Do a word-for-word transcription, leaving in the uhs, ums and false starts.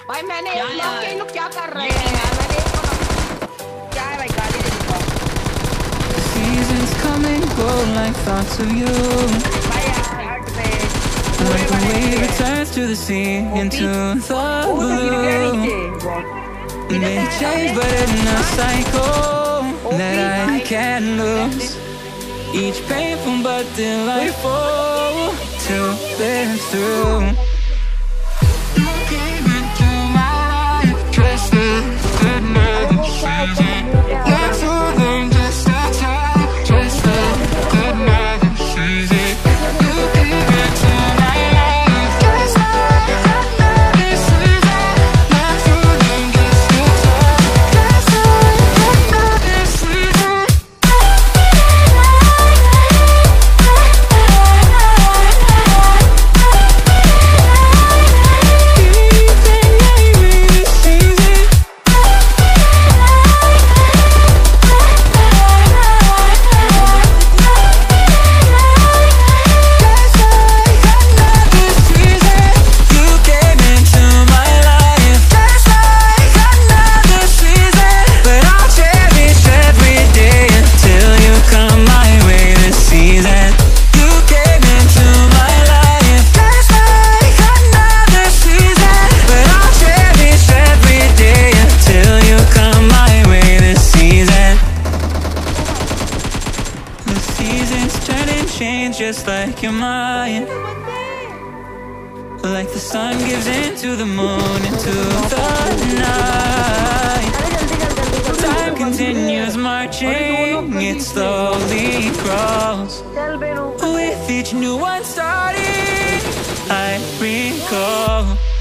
भाई मैंने क्या एक यार? ये लोग क्या कर रहे हैं यार? मैंने एक क्या है भाई, गाली दे दूंगा Seasons come and go like thoughts of you. भाई यार हट बे। Like the wave returns to the sea into the वो तो गिर गया blue. नीचे। They change but in a cycle that I can't lose. Each painful but delightful to live through. You came into my life dressed in goodness and season. You're too late just a time, just a goodnight and season. You came into my life dressed like another season. You're too late just a time, just like another season. Change just like your mind, like the sun gives into the moon, into the night. Time continues marching, it slowly crawls. With each new one starting, I recall